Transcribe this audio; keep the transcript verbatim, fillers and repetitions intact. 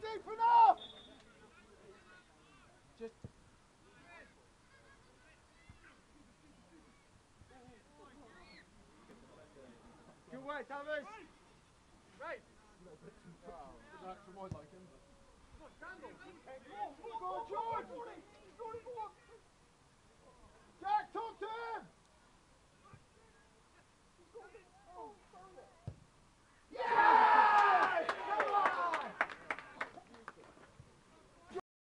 deep enough! Just... Good work, Thomas! Right! Oh, that's from my liking. Go on, George! Jack, talk to him!